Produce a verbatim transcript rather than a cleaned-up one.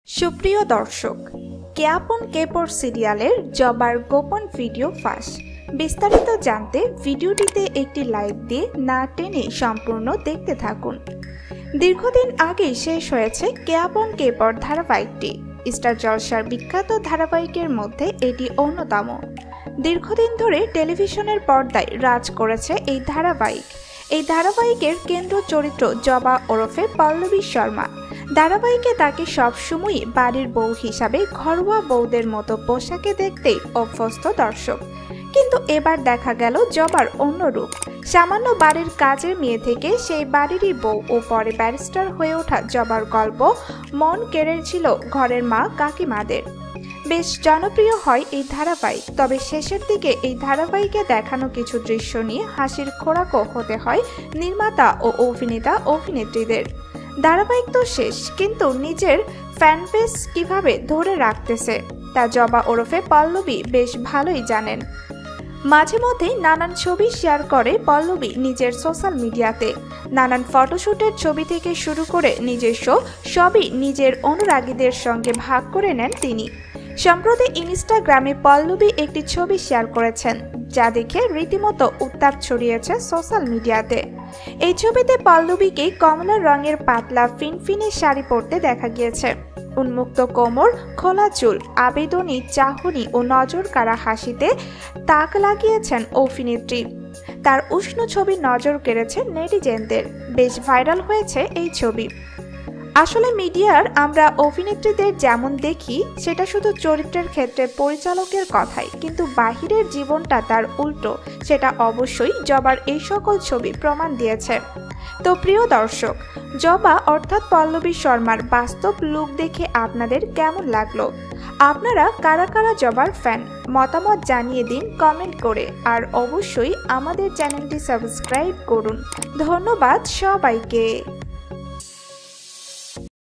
সুপ্রিয় দর্শক, কে আপন কে পর সিরিয়ালের জবার গোপন ভিডিও ফাঁস। বিস্তারিত জানতে ভিডিওটিতে একটি লাইক দিয়ে না টেনে সম্পূর্ণ দেখতে থাকুন। দীর্ঘদিন আগে শেষ হয়েছে কে আপন কে পর ধারাবাহিকটি। স্টার জলসার বিখ্যাত ধারাবাহিকের মধ্যে এটি অন্যতম। দীর্ঘদিন ধরে টেলিভিশনের পর্দায় রাজ করেছে এই ধারাবাহিক। এই ধারাবাহিকের কেন্দ্র চরিত্র জবা ওরফে পল্লবী শর্মা। ধারাবাহিকে তাকে সবসময়ই বাড়ির বউ হিসাবে ঘরোয়া বউদের মতো পোশাকে দেখতেই অভ্যস্ত দর্শক। কিন্তু এবার দেখা গেল জবার অন্য রূপ। সামান্য বাড়ির কাজের মেয়ে থেকে সেই বাড়িরই বউ ও পরে ব্যারিস্টার হয়ে ওঠা জবার গল্প মন কেড়েছিল ঘরের মা কাকিমাদের। বেশ জনপ্রিয় হয় এই ধারাবাহিক। তবে শেষের দিকে এই ধারাবাহিকে দেখানো কিছু দৃশ্য নিয়ে হাসির খোরাকও হতে হয় নির্মাতা ও অভিনেতা অভিনেত্রীদের। ধারাবাহিক তো শেষ, কিন্তু নিজের ফ্যানবেস কিভাবে ধরে রাখতেছে তা জবা ওরফে পল্লবী বেশ ভালোই জানেন। মাঝে মধ্যেই নানান ছবি শেয়ার করে পল্লবী নিজের সোশ্যাল মিডিয়াতে। নানান ফটোশুটের ছবি থেকে শুরু করে নিজস্ব সবই নিজের অনুরাগীদের সঙ্গে ভাগ করে নেন তিনি। সম্প্রতি ইনস্টাগ্রামে পল্লবী একটি ছবি শেয়ার করেছেন, যা দেখে রীতিমতো উত্তাপ ছড়িয়েছে সোশ্যাল মিডিয়াতে। এই ছবিতে পল্লবীকে কমলা রঙের পাতলা ফিনফিনে শাড়ি পরতে দেখা গিয়েছে। উন্মুক্ত কোমর, খোলা চুল, আবেদনী চাহনি ও নজর কাড়া হাসিতে তাক লাগিয়েছেন অভিনেত্রী। তার উষ্ণ ছবি নজর কেড়েছে নেটিজেনদের। বেশ ভাইরাল হয়েছে এই ছবি। আসলে মিডিয়ার আমরা অভিনেত্রীদের যেমন দেখি সেটা শুধু চরিত্রের ক্ষেত্রে পরিচালকের কথাই, কিন্তু বাহিরের জীবনটা তার উল্টো। সেটা অবশ্যই জবার এই সকল ছবি প্রমাণ দিয়েছে। তো প্রিয় দর্শক, জবা অর্থাৎ পল্লবী শর্মার বাস্তব লুক দেখে আপনাদের কেমন লাগলো? আপনারা কারা কারা জবার ফ্যান? মতামত জানিয়ে দিন কমেন্ট করে। আর অবশ্যই আমাদের চ্যানেলটি সাবস্ক্রাইব করুন। ধন্যবাদ সবাইকে।